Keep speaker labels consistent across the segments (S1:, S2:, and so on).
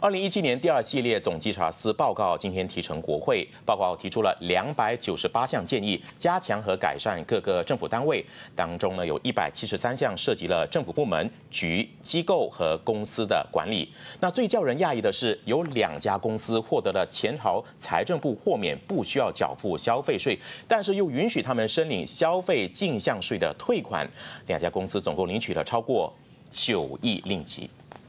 S1: 2017年第2系列总稽查司报告今天提呈国会，报告提出了298项建议，加强和改善各个政府单位。当中呢，有173项涉及了政府部门、局、机构和公司的管理。那最叫人讶异的是，有2家公司获得了前朝财政部豁免，不需要缴付消费税，但是又允许他们申领消费进项税的退款。2家公司总共领取了超过9亿令吉。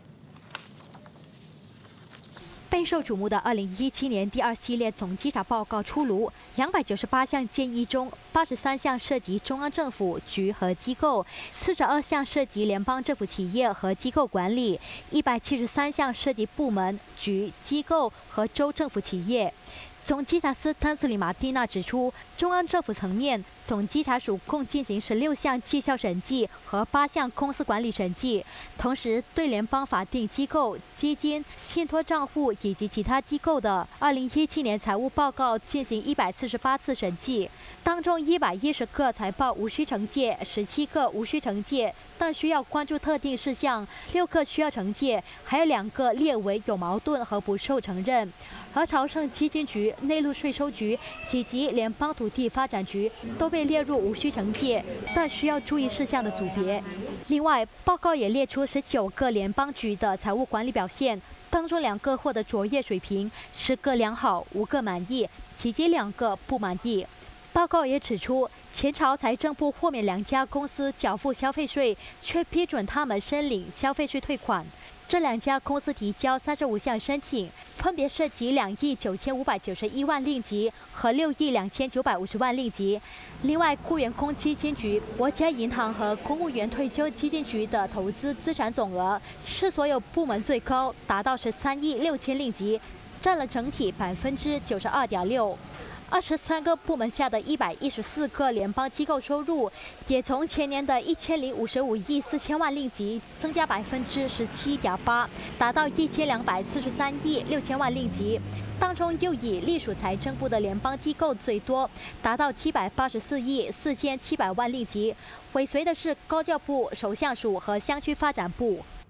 S2: 备受瞩目的2017年第2系列总稽查报告出炉，298项建议中，83项涉及中央政府局和机构，42项涉及联邦政府企业和机构管理，173项涉及部门、局、机构和州政府企业。 总稽查司汤斯里马蒂娜指出，中央政府层面，总稽查署共进行16项绩效审计和8项公司管理审计，同时对联邦法定机构、基金、信托账户以及其他机构的2017年财务报告进行148次审计，当中110个财报无需惩戒，17个无需惩戒，但需要关注特定事项，6个需要惩戒，还有2个列为有矛盾和不受承认。 而朝圣基金局、内陆税收局以及联邦土地发展局都被列入无需惩戒，但需要注意事项的组别。另外，报告也列出19个联邦局的财务管理表现，当中2个获得卓越水平，10个良好，5个满意，以及2个不满意。报告也指出，前朝财政部豁免2家公司缴付消费税，却批准他们申领消费税退款。 这2家公司提交35项申请，分别涉及2亿9591万令吉和6亿2950万令吉。另外，雇员工基金局、国家银行和公务员退休基金局的投资资产总额是所有部门最高，达到13亿6千令吉，占了整体92.6%。 23个部门下的114个联邦机构收入，也从前年的1055亿4千万令吉增加17.8%，达到1243亿6千万令吉。当中又以隶属财政部的联邦机构最多，达到784亿4700万令吉，尾随的是高教部、首相署和乡区发展部。